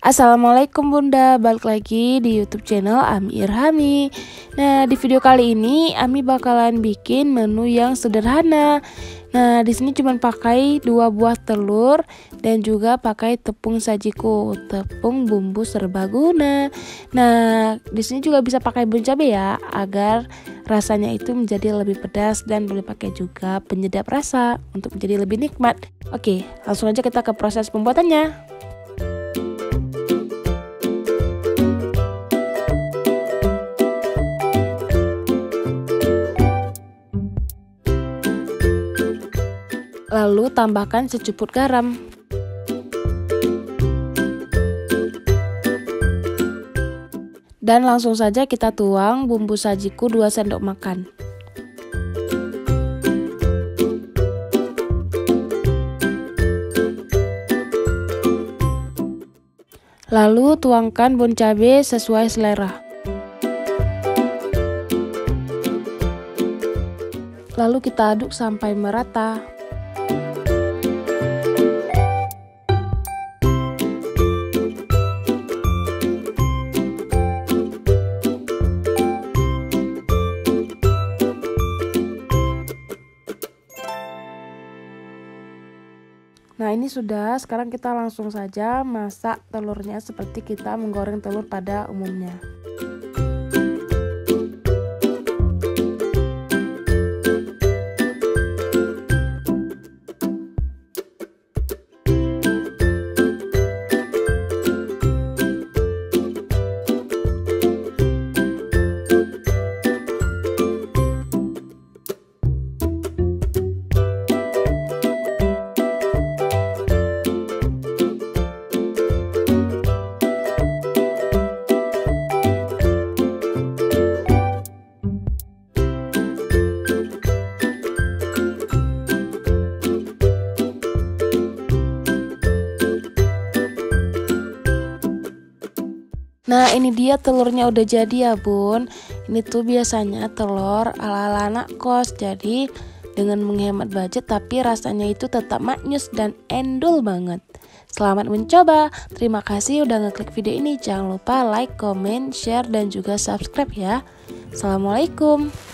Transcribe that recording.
Assalamualaikum Bunda, balik lagi di YouTube channel Ami Irhami. Nah, di video kali ini Ami bakalan bikin menu yang sederhana. Nah, di sini cuma pakai 2 buah telur dan juga pakai tepung sajiku, tepung bumbu serbaguna. Nah, di sini juga bisa pakai bumbu cabai ya, agar rasanya itu menjadi lebih pedas, dan boleh pakai juga penyedap rasa untuk menjadi lebih nikmat. Oke, langsung aja kita ke proses pembuatannya. Lalu tambahkan secuput garam. Dan langsung saja kita tuang bumbu sajiku 2 sendok makan. Lalu tuangkan bawang cabai sesuai selera. Lalu kita aduk sampai merata. Nah, ini sudah. Sekarang kita langsung saja masak telurnya seperti kita menggoreng telur pada umumnya. Nah, ini dia telurnya udah jadi ya bun. Ini tuh biasanya telur ala-ala anak kos. Jadi dengan menghemat budget tapi rasanya itu tetap maknyus dan endul banget. Selamat mencoba. Terima kasih udah ngeklik video ini. Jangan lupa like, comment, share, dan juga subscribe ya. Assalamualaikum.